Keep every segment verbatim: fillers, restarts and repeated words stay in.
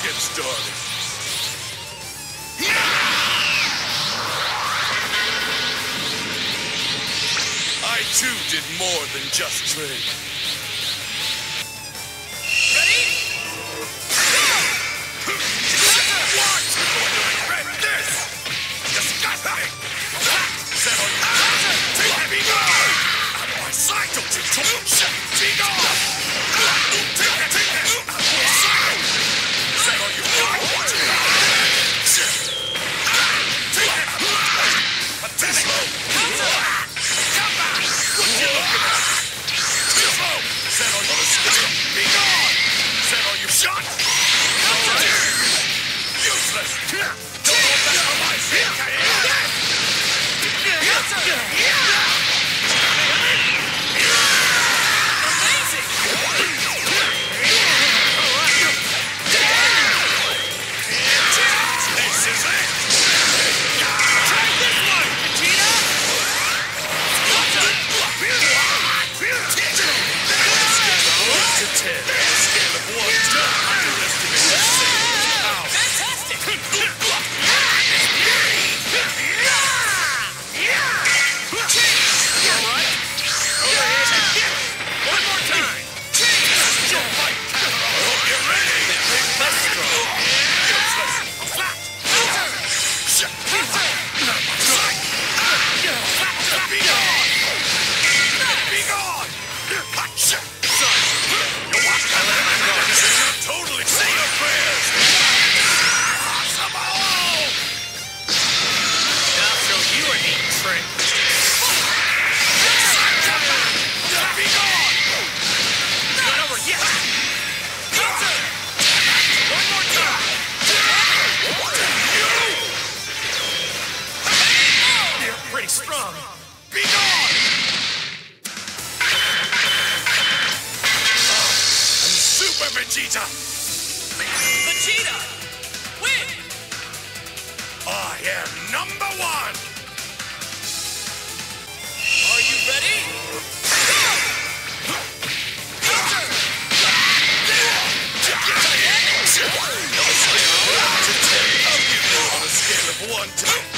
get started. I too did more than just train. Ready? What? Read this! Disgusting! Settle down! Take me gone! Out of my sight, don't you talk shit! Be gone! Take it, take it! Out of my sight! Settle you down! Take it! Pathetic! Come back! What you looking at? Slow! Settle you down! Be gone! Settle you shot! Useless! Don't hold back on my feet, can you? Amazing! This is it! Try this one, Vegeta! To ten. Scale of one to underestimate the same power. Fantastic! All right. Over here. One more time. Your fight, Kakarot. I hope you're ready. That's strong. Useless. Flat. Shut. Be gone. Be gone. Shut. Son. You walk I let my guard. You're totally say your prayers. Possible. I'll show you a neat trick. Be gone. Not over yet. One more time. You're pretty strong. Be gone. I'm Super Vegeta. Vegeta! Win! I am number one. Are you ready? On a scale of one to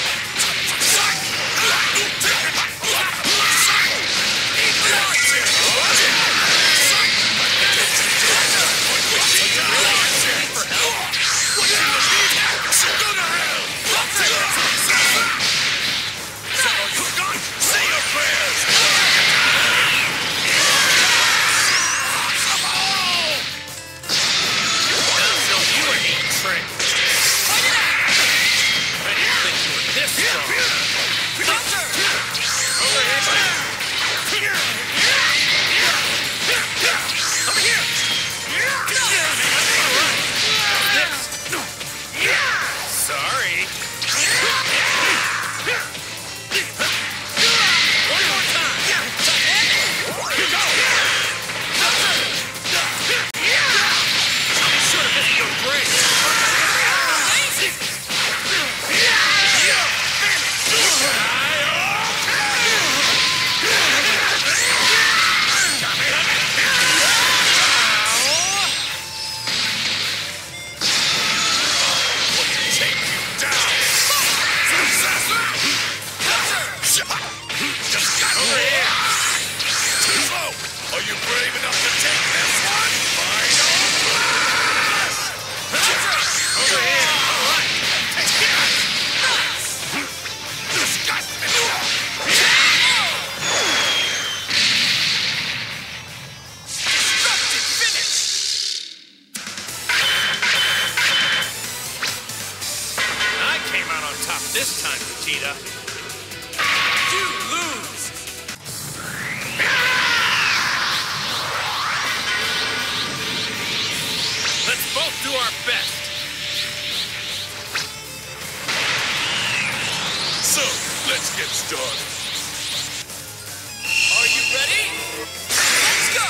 this time, Vegeta. You lose! Let's both do our best. So, let's get started. Are you ready? Let's go!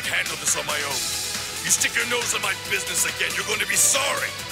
handle this on my own. You stick your nose in my business again, you're going to be sorry.